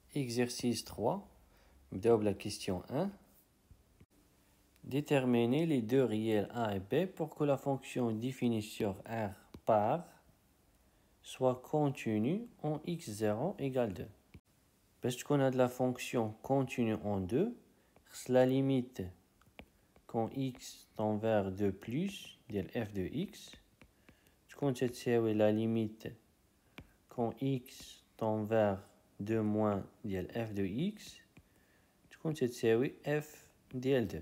Exercice 3. نبداو la question 1. Déterminez les deux réels A et B pour que la fonction définie sur R par soit continue en x0 égale 2. Parce qu'on a de la fonction continue en 2, la limite quand x tend vers 2 plus, f de x, c'est la limite quand x tend vers 2 moins f de x, c'est f ديال 2.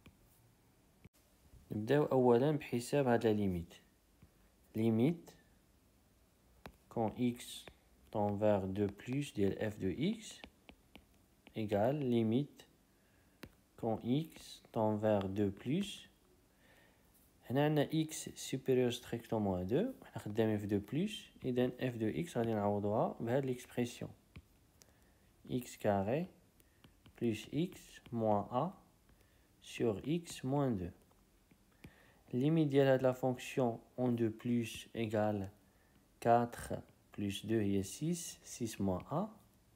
نبداو اولا بحساب هاد la limite. Limite quand x tend vers 2 plus f de x égale limite quand x tend vers 2 plus. هنا عندنا x supérieur strictement à 2 وحنا خدامين في 2 plus إذن f de x غادي نعوضوها بهاد l'expression x carré plus x moins a sur x moins 2. Limite de la fonction en 2 plus égale 4 plus 2 est 6, 6 moins a.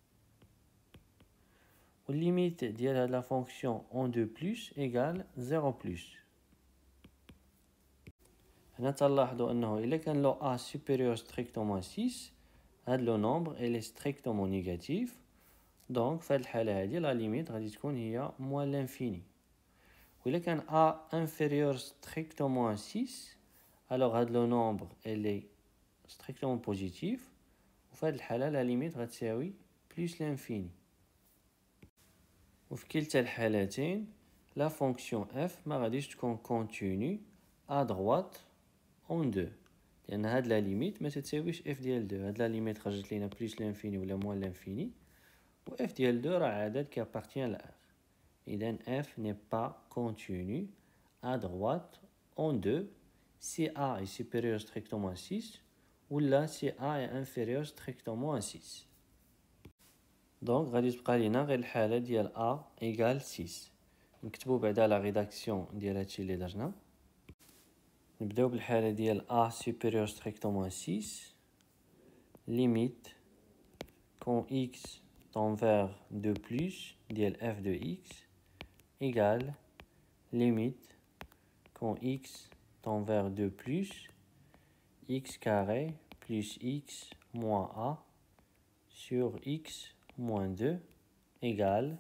Ou limite de la fonction en 2 plus égale 0 plus. هنا تلاحظوا أنه إذا كان لو a supérieur strictement à 6 هذا le nombre est strictement négatif. Donc في هذه الحالة هذه la limite غادي تكون هي moins l'infini. وإذا كان a inférieur strictement à 6 alors هذا le nombre est strictement positif. وفي هذه الحالة la limite غتساوي plus l'infini. وفي كلتا الحالتين la fonction f ما غاديش تكون continue à droite en 2 لأن هاد la limite ما تتساويش f ديال 2. هاد la limite خرجت لينا plus l'infini ولا moins l'infini و f ديال 2 راه عدد qui appartient à R. إذن f n'est pas continue à droite en 2 si a est supérieur strictement à 6 ou là si a est inférieur strictement à 6. Donc غادي تبقى لينا غير الحالة ديال a égale 6. نكتبو بعدا لا ريداكسيون ديال هادشي اللي درنا. نبداو بالحالة ديال a supérieur strictement à 6 limite quand x tend vers 2 plus ديال f de x égale limite quand x tend vers 2 plus x carré plus x moins a sur x moins 2 égale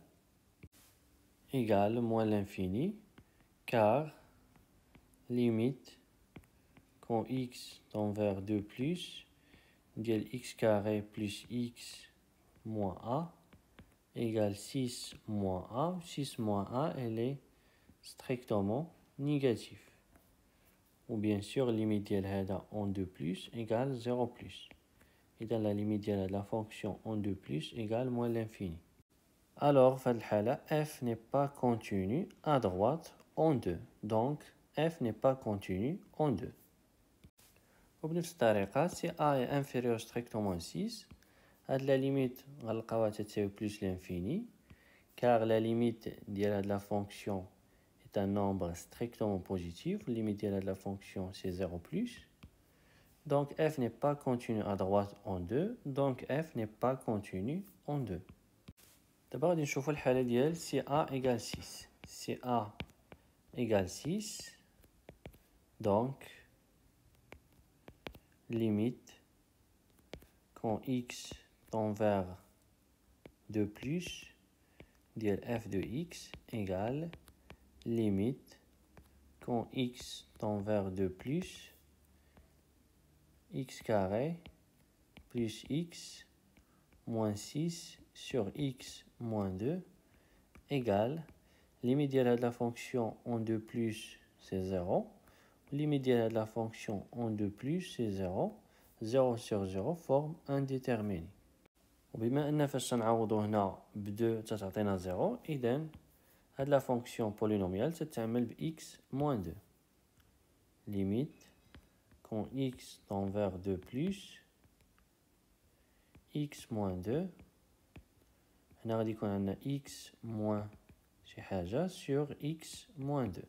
moins l'infini car limite quand x tend vers 2 plus ديال x carré plus x moins a égale 6 moins a. 6 moins a elle est strictement négatif. Ou bien sûr limite ديال هذا en 2 plus égale 0 plus. Et dans la limite de la fonction en 2 plus égale moins l'infini. Alors, f n'est pas continu à droite en 2. Donc, f n'est pas continu en 2. وبنفس الطريقة si a est inférieur strictement à 6 هاد la limite غنلقاوها تساوي plus l'infini car la limite de la fonction est un nombre strictement positif. La limite de la fonction c'est 0 plus. Donc f n'est pas continu à droite en 2. Donc f n'est pas continu en 2. D'abord, غادي نشوفوا الحالة ديال si a égale 6. Si a égale 6, donc limite quand x tend vers 2 plus ديال f de x égale limite quand x tend vers 2 plus x carré plus x moins 6 sur x moins 2 égale limite de la fonction en 2 plus c'est 0. Limite de la fonction en 2 plus c'est 0. 0 sur 0 forme indéterminé. وبما أن فاش نعوضو هنا ب2 تعطينا 0 إذن هاد la fonction polynomiale تتعمل ب x moins 2. Limite quand x tend vers 2 plus x moins 2 هنا غادي يكون عندنا x moins شي حاجة sur x moins 2.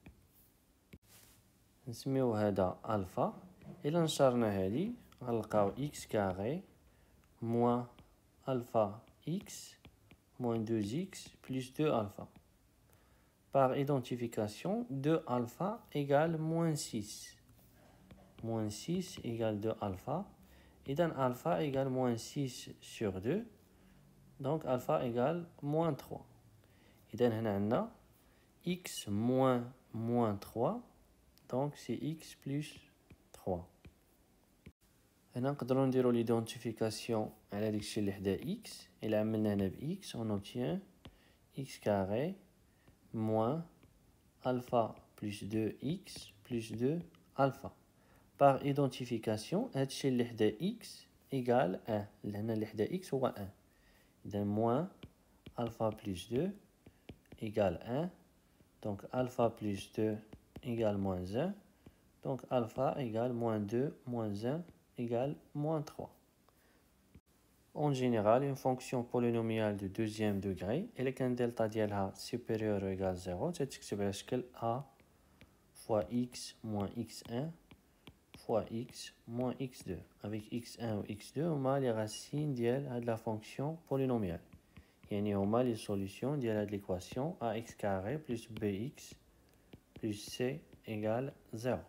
نسميو هذا ألفا. إلا نشرنا هادي غنلقاو x carré moins ألفا x moins 2x plus 2 alpha. Par identification, 2 alpha égale moins 6. Moins 6 égale 2 alpha. Et donc alpha égale moins 6 sur 2. Donc alpha égale moins 3. Et donc on a x moins 3. Donc c'est x plus 3. On peut l'identification à la direction de x. Et là, x, on obtient x carré moins alpha plus 2x plus 2 alpha. Par identification, x égale 1. x هو 1. Donc moins alpha plus 2 égale 1. Donc alpha plus 2 égale moins 1. Donc alpha égale moins 2 moins 1 égale moins 3. En général, une fonction polynomiale de deuxième degré, elle est un delta ديالها supérieur ou égal à 0, تتكتب على شكل a fois x moins x1 fois x moins x2. Avec x1 ou x2, on a les racines de la fonction polynomiale. يعني هما les solutions de l'équation ax carré plus bx plus c égale 0.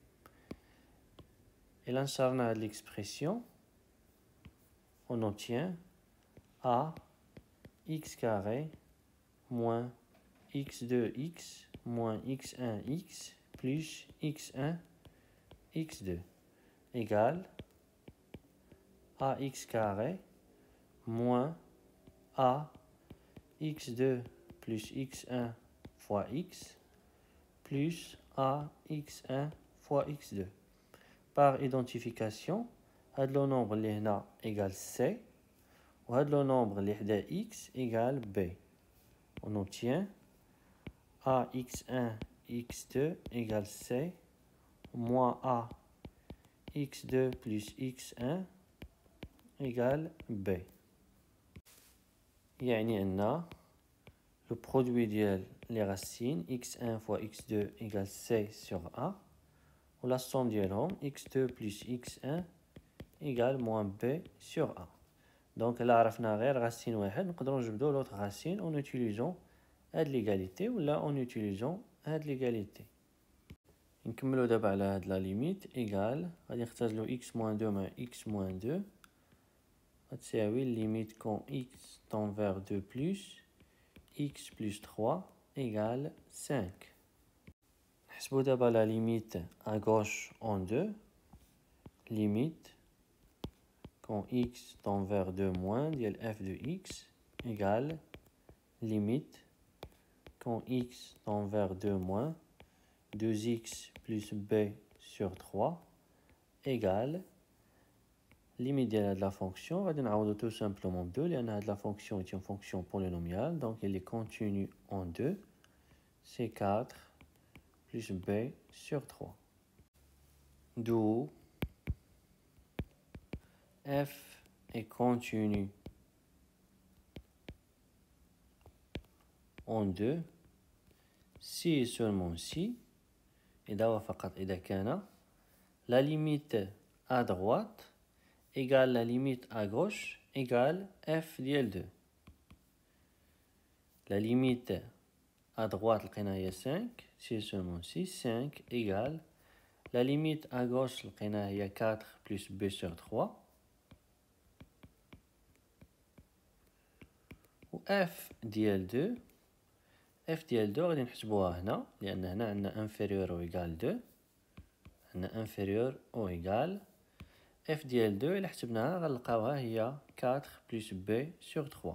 Et là, on a l'expression, on obtient a x carré moins x2x moins x1x plus x1 x2 égale ax carré moins a x2 plus x1 fois x plus a x1 fois x2. Par identification, le nombre égale c ou le nombre x égale b. On obtient a x1 x2 égale c moins a x2 plus x1 égale b. يعني أن le produit des racines x1 fois x2 égale c sur a ou la somme ديالهم x2 plus x1 égale moins b sur a. Donc là عرفنا غير racine واحد نقدروا نجبدوا l'autre racine en utilisant هاد l'égalité ou là en utilisant هاد l'égalité. نكملوا دابا على هاد la limite égale غادي نختزلوا x moins 2 مع x moins 2 غتساوي limite quand x tend vers 2 plus x plus 3 égale 5. نحسبوا دابا la limite à gauche en 2. Limite quand x tend vers 2 moins ديال f de x égale limite quand x tend vers 2 moins 2x plus b sur 3 égale limite de la fonction, on va tout simplement 2, la fonction est une fonction polynomiale, donc elle est continue en 2, c'est 4 plus b sur 3. D'où f est continue en 2, si et seulement si, et d'abord la limite à droite égale la limite à gauche égale f dièle 2. La limite à droite, le 5, si seulement 6, 5 égale la limite à gauche, le 4 plus b sur 3. Ou f dièle 2, f dièle 2, غادي نحسبوها هنا لأن هنا عندنا inférieur ou égal 2. عندنا inférieur ou égal f dièle 2 إلا حسبناها غنلقاوها هي 4 plus b sur 3.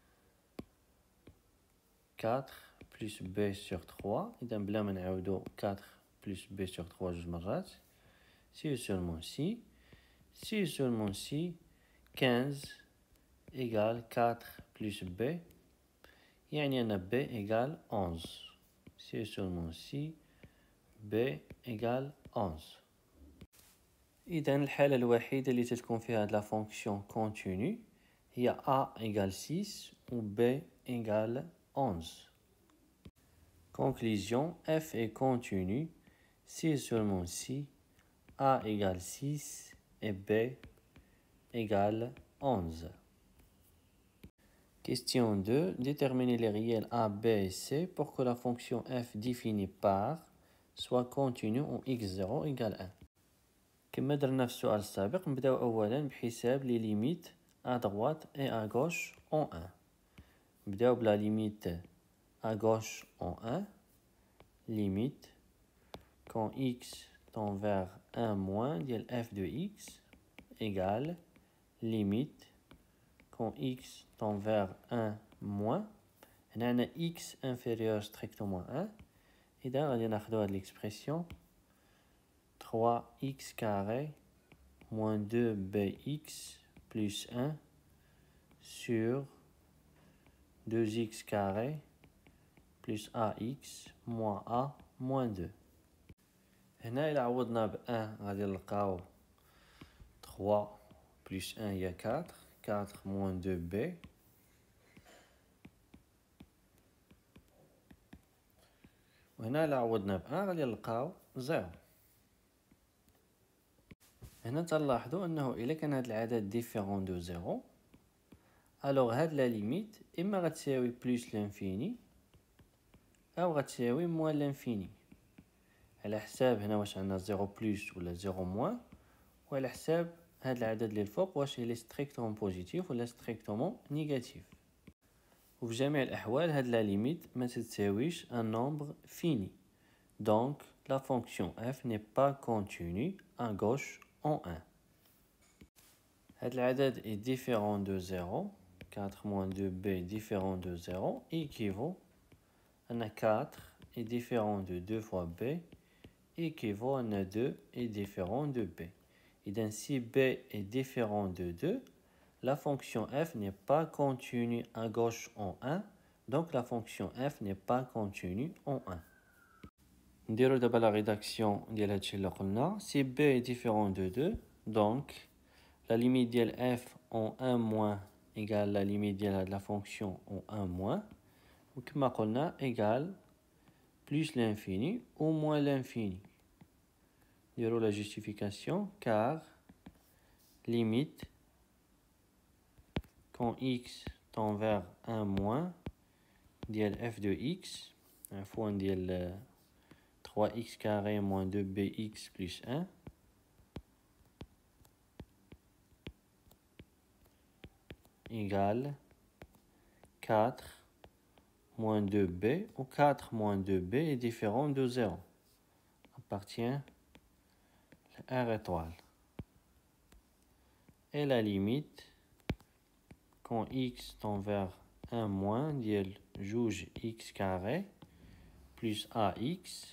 4 plus b sur 3 إذا بلا ما نعاودو 4 plus b sur 3 جوج مرات si seulement si si seulement si 15 égale 4 plus b يعني أن b égale 11 si seulement si b égale 11. إذا الحالة الوحيدة اللي تتكون فيها هاد لا فونكسيون كونتينيو هي a égale 6 ou b égale 11. Conclusion, f est continu si et seulement si a égale 6 et b égale 11. Question 2. Déterminer les réels a, b et c pour que la fonction f définie par soit continue en x0 égale 1. كما درنا في السؤال السابق نبداو اولا بحساب لي ليميت à droite et à gauche en 1. نبداو بلا limite à gauche en 1. Limite quand x tend vers 1 moins ديال f de x égale limite quand x tend vers 1 moins. هنا عندنا x inférieur strictement 1. إذا غادي ناخدو هاد l'expression 3x carré moins 2bx plus 1 sur 2x carré plus ax moins a moins 2. هنا إلا عوضنا ب 1 غادي نلقاو 3 plus 1 هي 4. 4 moins 2b. وهنا إلا عوضنا ب 1 غادي نلقاو 0. هنا تلاحظوا أنه إلا كان هاد العدد ديفيرون دو 0 ألوغ هاد لا ليميت إما غتساوي بلوس لانفيني أو غتساوي موان لانفيني، على حساب هنا واش عندنا 0 بلوس ولا 0 موان، وعلى حساب هاد العدد اللي الفوق واش إلي ستريكتومون بوزيتيف ولا ستريكتومون نيجاتيف. وفي جميع الأحوال هاد لا ليميت ما تتساويش ان نومبر فيني، دونك لا فونكسيون f n'est pas continue à gauche en 1. هاد العدد est différent de 0. 4 moins 2b est différent de 0 équivaut à 4 est différent de 2 fois b équivaut à 2 est différent de b. Et si b est différent de 2, la fonction f n'est pas continue à gauche en 1, donc la fonction f n'est pas continue en 1. نديرو دابا la rédaction ديال هادشي اللي قلنا. Si b est différent de 2, donc la limite ديال f en 1 moins égale la limite ديال la fonction en 1 moins, ou كما قلنا égale plus l'infini ou moins l'infini. نديرو la justification car limite quand x tend vers 1 moins ديال f de x عفوا ديال 3x carré moins 2bx plus 1 égale 4 moins 2b, ou 4 moins 2b est différent de 0. Appartient à R étoile. Et la limite, quand x tend vers 1 moins, ديال جوج x carré plus ax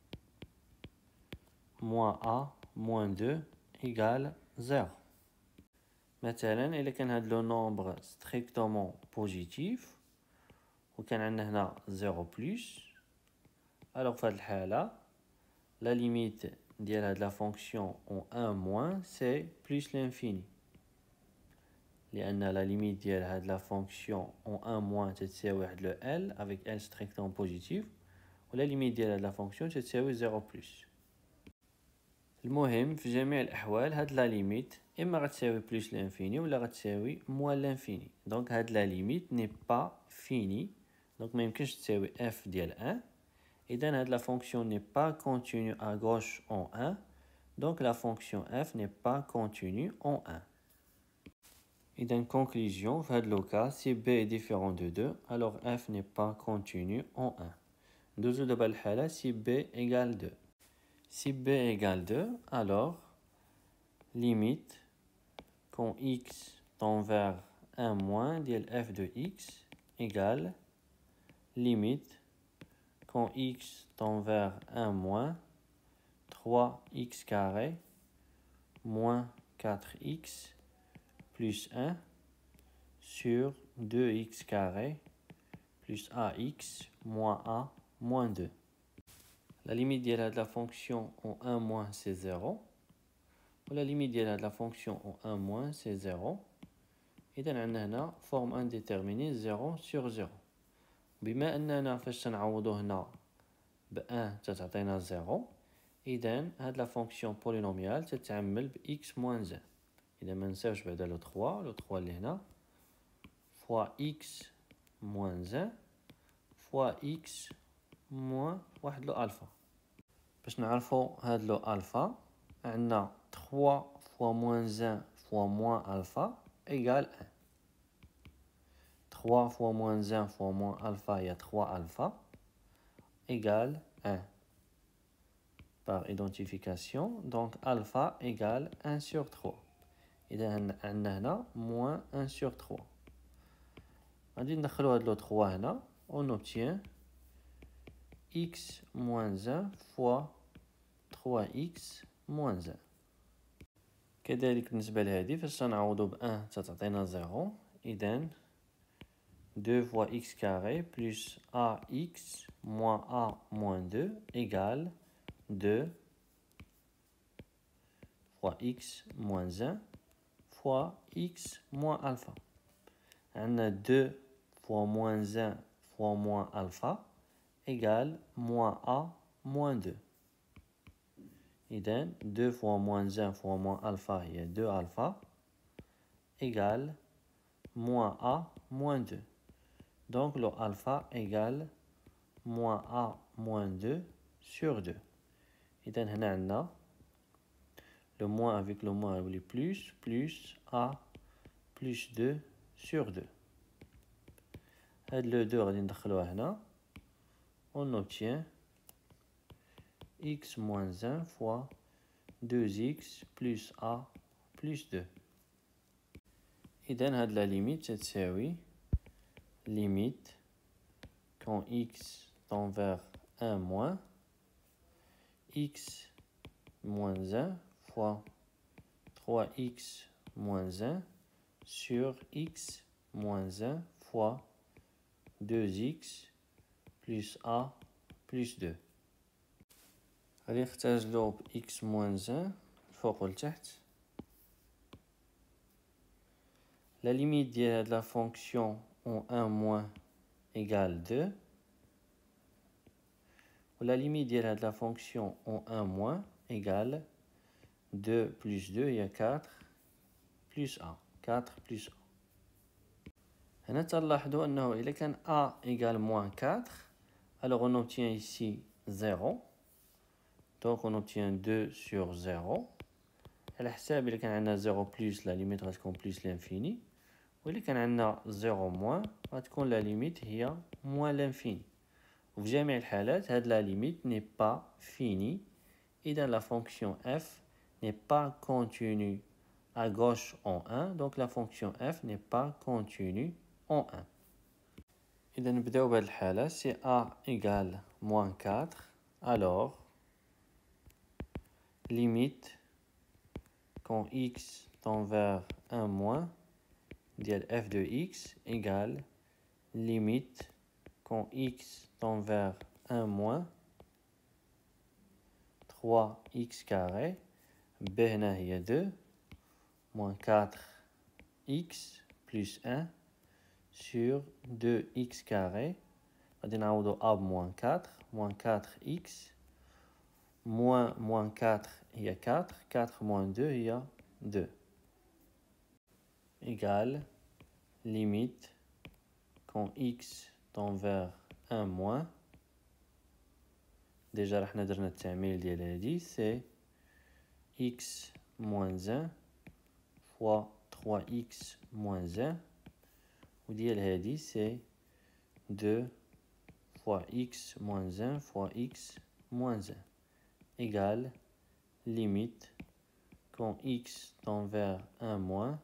moins a moins 2 égale 0. مثلا إلا كان هاد لو نومبر strictement positif وكان عندنا هنا 0 بلس، alors في هاد الحالة la limite ديال هاد la fonction en 1 moins c'est plus l'infini، لأن la limite ديال هاد la fonction en 1 moins تتساوي واحد لو L avec L strictement positif، و la limite ديال هاد la fonction تتساوي 0 بلس. المهم في جميع الأحوال هاد لا ليميت إما غتساوي بلوس لانفيني ولا غتساوي موان لانفيني، دونك هاد لا ليميت ني با فيني، دونك ما يمكنش تساوي f ديال 1. إذا هاد لا فونكسيون ني با كونتينيو à gauche en 1، دونك لا فونكسيون f ني با كونتينيو en 1. إذا conclusion في هاد لو كا si b est différent de 2 alors f n'est pas continu en 1. ندوزو دابا الحالة si b égale 2. Si b égale 2, alors limite quand x tend vers 1 moins ديال f de x égale limite quand x tend vers 1 moins 3x carré moins 4x plus 1 sur 2x carré plus ax moins a moins 2. La limite de la fonction en 1 moins c'est 0. Ou la limite de la fonction en 1 moins c'est 0. Et donc on a une forme indéterminée 0 sur 0. بما أننا فاش تنعوضو هنا ب 1 تتعطينا 0. إذن هاد لا فونكسيون بولينوميال تتعمل ب x moins 1. إذا ما نساوش بعدا لو 3 اللي هنا fois x moins 1 fois x moins واحد لو ألفا. باش نعرفو هاد لو ألفا عندنا 3 fois moins 1 fois moins alpha égale 1. 3 fois moins 1 fois moins alpha, il y a 3 alpha, égale 1. Par identification, donc alpha égale 1 sur 3. Et on a moins 1 sur 3. On va 3 هنا, on obtient x moins 1 fois 3x moins 1. كذلك بالنسبة لهذه فاش نعوضو ب 1 تعطينا 0. إذن 2 fois x carré plus ax moins a moins 2 égale 2 fois x moins 1 fois x moins alpha. On a 2 fois moins 1 fois moins alpha égale moins a moins 2. إذن 2 fois moins 1 fois moins alpha, il y a 2 alpha, égale moins a moins 2. Donc le alpha égale moins a moins 2 sur 2. إذن هنا عندنا le moins avec le moins يولي plus a plus 2 sur 2. هاد le 2 غادي ندخلوه هنا. On obtient x moins 1 fois 2x plus a plus 2. إذن هاد la limite تساوي limite quand x tend vers 1 moins x moins 1 fois 3x moins 1 sur x moins 1 fois 2x plus a plus 2. غادي نختزلو ب x moins 1 الفوق والتحت. La limite de la fonction en 1 moins égale 2. Ou la limite de la fonction en 1 moins égale 2 plus 2, il y a 4 plus 1. 4 plus 1. هنا تلاحظوا أنه إذا كان a égale moins 4, alors on obtient ici 0. Donc on obtient 2 sur 0. على حساب إذا كان عندنا 0 plus, la limite غتكون plus l'infini. وإذا كان عندنا 0 moins, غتكون la limite هي moins l'infini. وفي جميع الحالات هاد la limite n'est pas finie. إذا la fonction f n'est pas continue à gauche en 1, donc la fonction f n'est pas continue en 1. إذا نبداو بهاد الحالة. Si a égale moins 4, alors limite quand x tend vers 1 moins ديال f de x égale limite quand x tend vers 1 moins 3x carré b هنا هي 2 moins 4x plus 1 sur 2x carré. غادي نعوضو a moins 4 moins 4x moins 4 هي 4 4 moins 2 هي 2 égale limite quand x tend vers 1 moins. Déjà راح درنا التعميل ديال هادي c'est x moins 1 fois 3x moins 1 وديال هادي c'est 2 fois x moins 1 fois x moins 1 égale limite quand x tend vers 1 moins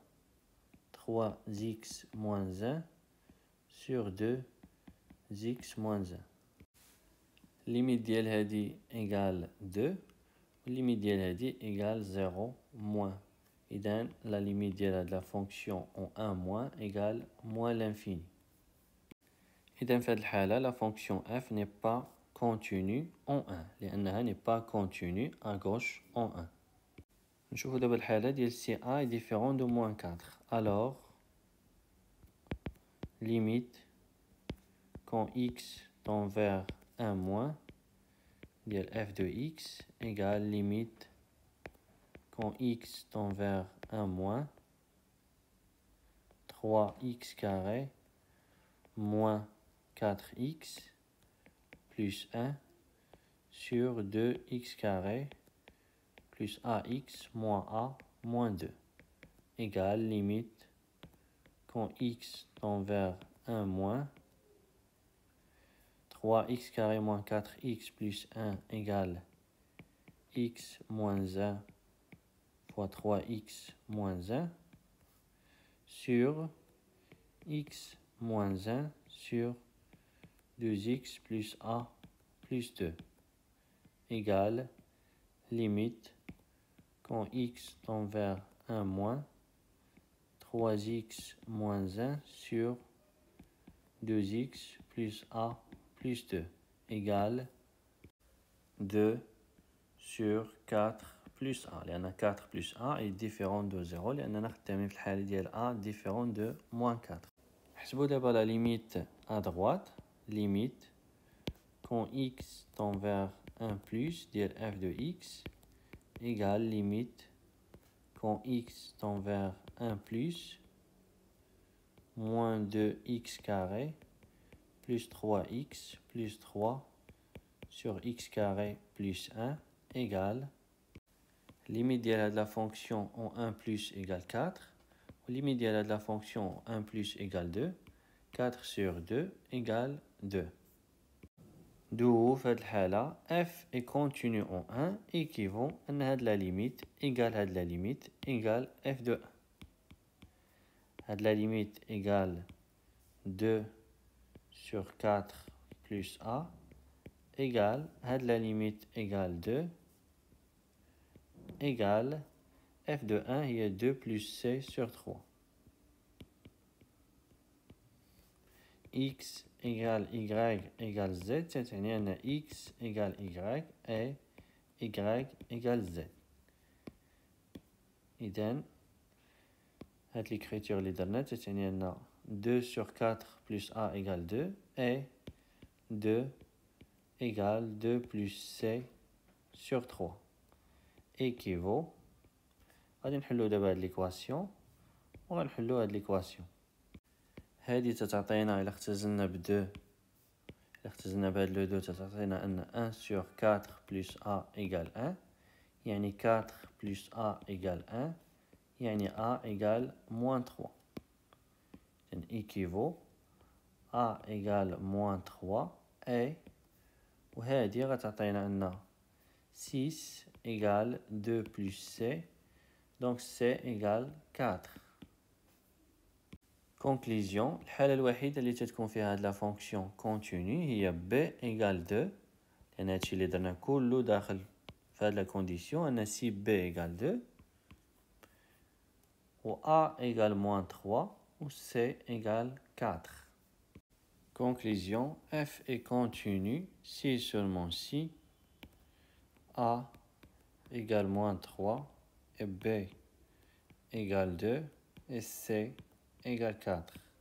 3x moins 1 sur 2x moins 1. Limite ديال هادي égale 2 limite ديال هادي égale 0 moins. إذن la limite ديال la fonction en 1 moins égale moins l'infini. إذن في هاد الحالة la fonction f n'est pas continue en 1 لأنها n'est pas continue à gauche en 1. نشوفو دابا الحالة ديال si a est différent de moins 4. Alors limite quand x tend vers 1 moins ديال f de x égale limite quand x tend vers 1 moins 3x carré moins 4x plus 1 sur 2x carré plus ax moins a moins 2 égale limite quand x tend vers 1 moins 3x carré moins 4x plus 1 égale x moins 1 fois 3x moins 1 sur x moins 1 sur 2x plus a plus 2 égale limite quand x tend vers 1 moins 3x moins 1 sur 2x plus a plus 2 égale 2 sur 4 plus a. لأن 4 plus a est différent de 0 لأننا خدامين في الحالة ديال a différent de moins 4. نحسبو دابا la limite à droite, limite quand x tend vers 1 plus ديال f de x égale limite quand x tend vers 1 plus moins 2x carré plus 3x plus 3 sur x carré plus 1 égale limite de la fonction en 1 plus égale 4 ou limite de la fonction en 1 plus égale 2 4 sur 2 égale 2. D'où fait la f est continu en 1 équivaut à la limite égale la limite égale f de 1. La limite égale 2 sur 4 plus a égale la limite égale 2 égale f de 1 il y a 2 plus c sur 3. X égale y égale z, c'est-à-dire que x égale y et y égale z. إذن هاد l'écriture اللي درنا c'est-à-dire que 2 sur 4 plus a égale 2 et 2 égale 2 plus c sur 3 équivaut. غادي نحلو دابا هاد l'équation وغنحلو هاد l'équation. هادي تتعطينا إلا اختزلنا إلا اختزلنا بهاد لو دو تتعطينا أن 1 sur 4 plus a égale 1 يعني 4 plus a égale 1 يعني a égale moins 3 donc équivaut a égale moins 3 et وهادي غتعطينا أن 6 égale 2 plus c donc c égale 4. Conclusion, الحالة الوحيدة اللي تتكون فيها هاد لا فونكسيون كونتيني هي b égale 2 لأن هادشي اللي درنا كلو داخل في هاد لا كونديسيون أن si b égale 2 و a égale moins 3 ou c égale 4. Conclusion, f est continu si et seulement si a égale moins 3 et b égale 2 et c égale 4.